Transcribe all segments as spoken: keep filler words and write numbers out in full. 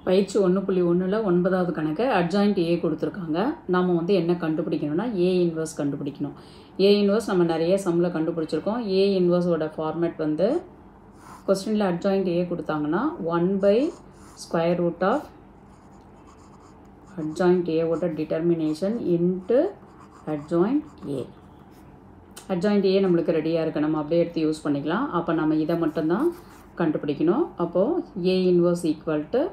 பயிற்சி ஒன்று புள்ளி ஒன்றில் ஒன்பதாவது கணக்கு அட்ஜாயிண்ட் ஏ கொடுத்துருக்காங்க. நாம் வந்து என்ன கண்டுபிடிக்கணும்னா ஏ இன்வர்ஸ் கண்டுபிடிக்கணும். ஏ இன்வர்ஸ் நம்ம நிறைய சம்மில் கண்டுபிடிச்சிருக்கோம். ஏ இன்வர்ஸோட ஃபார்மேட் வந்து கொஸ்டினில் அட்ஜாயிண்ட் ஏ கொடுத்தாங்கன்னா one by square root of adjoint ஏவோட determination into adjoint A. Adjoint A நம்மளுக்கு ரெடியாக இருக்குது, நம்ம அப்படியே எடுத்து யூஸ் பண்ணிக்கலாம். அப்போ நம்ம இதை மட்டும்தான் கண்டுபிடிக்கணும். அப்போது A inverse equal to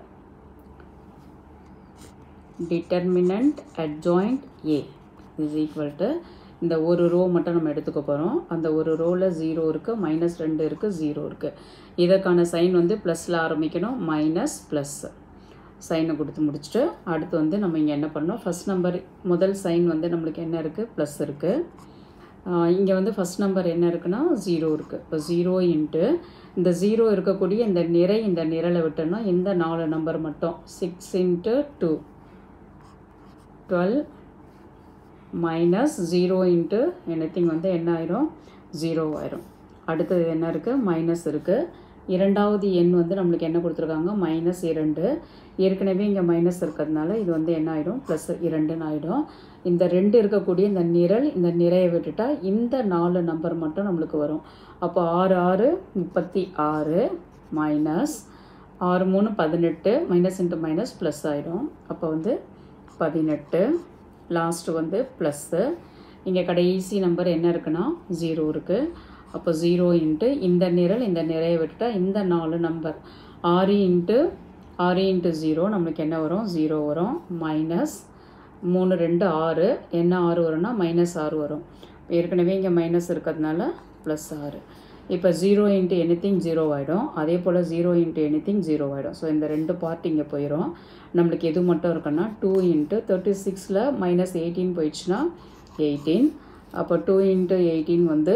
determinant adjoint A is equal to இந்த ஒரு ரோ மட்டும் நம்ம எடுத்துக்க போகிறோம். அந்த ஒரு ரோவில் ஜீரோ இருக்குது, மைனஸ் ரெண்டு இருக்குது, ஜீரோ இருக்குது. இதற்கான சைன் வந்து ப்ளஸில் ஆரம்பிக்கணும், மைனஸ் ப்ளஸ் சைனை கொடுத்து முடிச்சுட்டு அடுத்து வந்து நம்ம இங்கே என்ன பண்ணணும், ஃபஸ்ட் நம்பர் முதல் சைன் வந்து நம்மளுக்கு என்ன இருக்குது, ப்ளஸ் இருக்குது. இங்கே வந்து ஃபஸ்ட் நம்பர் என்ன இருக்குன்னா ஜீரோ இருக்குது. இப்போ ஜீரோ இன்ட்டு இந்த ஜீரோ இருக்கக்கூடிய இந்த நிறை இந்த நிரலை விட்டோன்னா இந்த நாலு நம்பர் மட்டும் six into two twelve minus zero into anything வந்து என்ன ஆயிரும், ஜீரோ ஆயிரும். அடுத்தது என்ன இருக்குது, மைனஸ் இருக்குது. இரண்டாவது எண் வந்து நம்மளுக்கு என்ன கொடுத்துருக்காங்க, மைனஸ் இரண்டு. ஏற்கனவே இங்கே மைனஸ் இருக்கிறதுனால இது வந்து என்ன ஆகிடும், ப்ளஸ் இரண்டுன்னு ஆகிடும். இந்த ரெண்டு இருக்கக்கூடிய இந்த நிரல் இந்த நிறையை விட்டுட்டா இந்த நாலு நம்பர் மட்டும் நம்மளுக்கு வரும். அப்போ ஆறு ஆறு முப்பத்தி ஆறு மைனஸ் ஆறு மூணு பதினெட்டு, மைனஸ் இன்ட்டு மைனஸ் ப்ளஸ் ஆகிடும். அப்போ வந்து பதினெட்டு, லாஸ்ட்டு வந்து ப்ளஸ்ஸு. இங்கே கடைசி நம்பர் என்ன இருக்குன்னா ஜீரோ இருக்குது. அப்போ ஜீரோ இன்ட்டு இந்த நிரல் இந்த நிறைய விட்டுட்டா இந்த நாலு நம்பர் ஆறு இன்ட்டு ஆறு இன்ட்டு ஜீரோ நம்மளுக்கு என்ன வரும், ஜீரோ வரும். மைனஸ் மூணு ரெண்டு ஆறு, என்ன ஆறு வரும்னா மைனஸ் ஆறு வரும். ஏற்கனவே இங்கே மைனஸ் இருக்கிறதுனால ப்ளஸ் ஆறு. இப்போ ஜீரோ இன்ட்டு எனிதிங் ஜீரோ ஆகிடும். அதே போல் ஜீரோ இன்ட்டு எனிதிங் ஜீரோ ஆகிடும். ஸோ இந்த ரெண்டு பார்ட் இங்கே போயிடும். நம்மளுக்கு எது மட்டும் இருக்குன்னா டூ இன்ட்டு தேர்ட்டி சிக்ஸில் மைனஸ் எயிட்டீன் போயிடுச்சுன்னா எயிட்டீன். அப்போ டூ இன்ட்டு எயிட்டீன் வந்து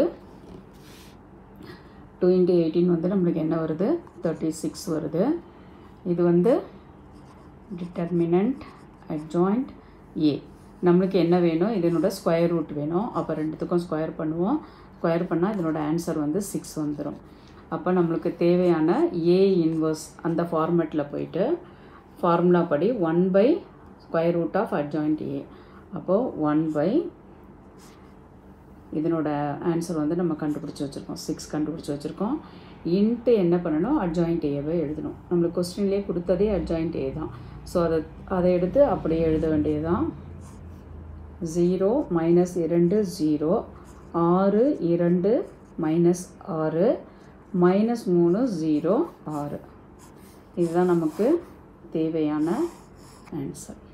டூ இன்ட்டு எயிட்டீன் வந்து நம்மளுக்கு என்ன வருது, தேர்ட்டி சிக்ஸ் வருது. இது வந்து டிட்டர்மினன்ட் அட்ஜாயிண்ட் ஏ. நம்மளுக்கு என்ன வேணும், இதனோட ஸ்கொயர் ரூட் வேணும். அப்போ ரெண்டுத்துக்கும் ஸ்கொயர் பண்ணுவோம். ஸ்கொயர் பண்ணால் இதனோட ஆன்சர் வந்து சிக்ஸ் வந்துடும். அப்போ நம்மளுக்கு தேவையான ஏ இன்வர்ஸ் அந்த ஃபார்மேட்டில் போயிட்டு ஃபார்முலா படி one by square root of adjoint A. அப்போது ஒன் பை இதனோட ஆன்சர் வந்து நம்ம கண்டுபிடிச்சி வச்சுருக்கோம், சிக்ஸ் கண்டுபிடிச்சி வச்சுருக்கோம். இன்ட்டு என்ன பண்ணணும், அட்ஜாயிண்ட் ஏவை எழுதணும். நம்மளுக்கு கொஸ்டின்லேயே கொடுத்ததே அட்ஜாயிண்ட் ஏ தான். ஸோ அதை அதை எடுத்து அப்படியே எழுத வேண்டியது தான். ஜீரோ மைனஸ் இரண்டு ஜீரோ, ஆறு இரண்டு மைனஸ் ஆறு, மைனஸ் மூணு ஜீரோ ஆறு. இதுதான் நமக்கு தேவையான ஆன்சர்.